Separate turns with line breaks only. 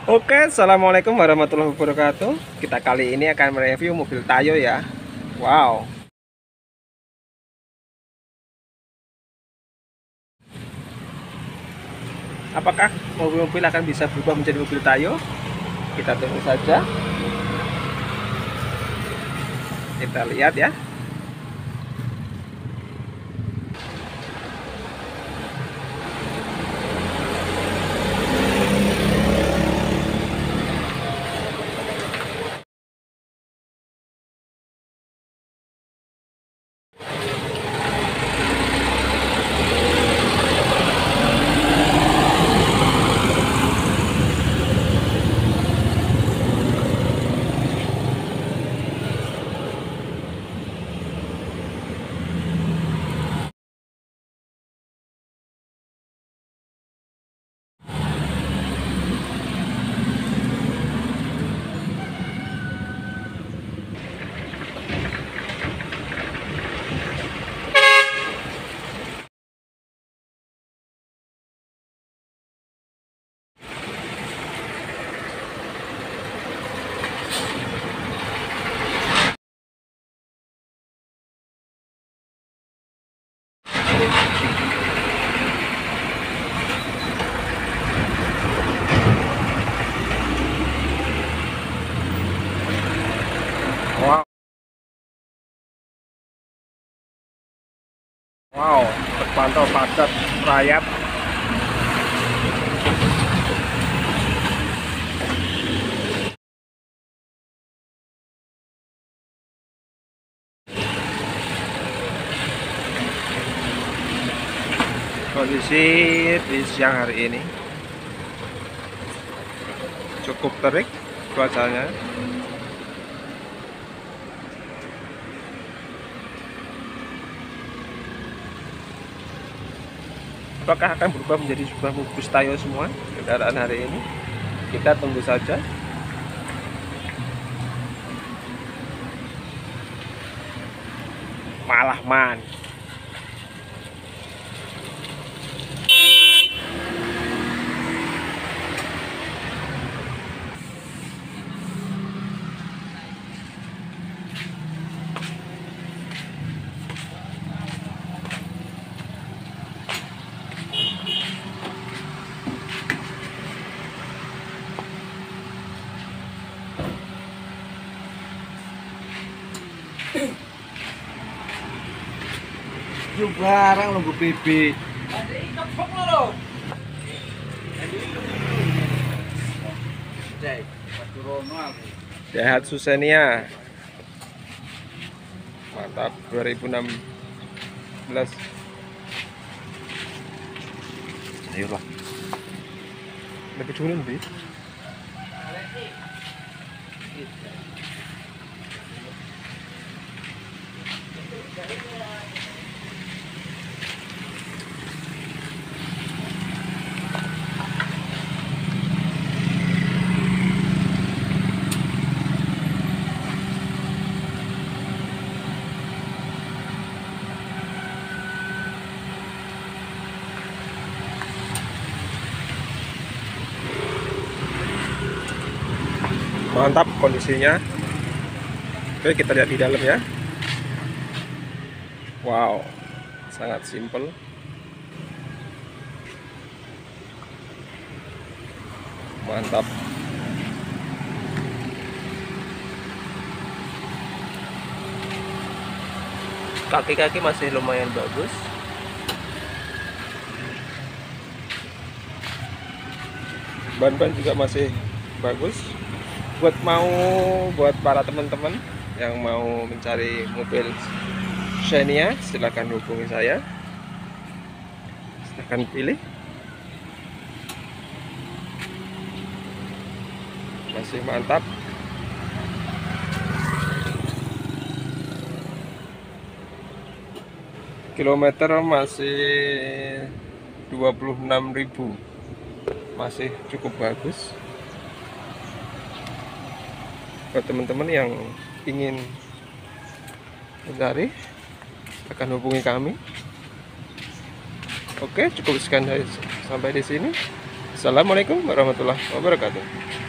Oke, assalamualaikum warahmatullahi wabarakatuh. Kita kali ini akan mereview mobil Tayo ya. Wow, apakah mobil-mobil akan bisa berubah menjadi mobil Tayo? Kita tunggu saja. Kita lihat ya. Wow, wow, terpantau padat rayap. Kondisi di siang hari ini cukup terik cuacanya. Apakah akan berubah menjadi sebuah mobil Tayo semua kendaraan hari ini? Kita tunggu saja. Malah man.
Yuk barang lo PB.
Daihatsu Xenia. Mantap 2016. Ayolah. Lebih dulu nih. Mantap kondisinya. Oke, kita lihat di dalam ya. Wow, sangat simple. Mantap. Kaki-kaki masih lumayan bagus. Ban-ban juga masih bagus. Buat para teman-teman yang mau mencari mobil Xenia, silahkan hubungi saya. Silahkan pilih. Masih mantap. Kilometer masih 26.000. Masih cukup bagus. Buat teman-teman yang ingin mencari, akan hubungi kami. Oke, cukup sekian sampai di sini. Assalamualaikum warahmatullahi wabarakatuh.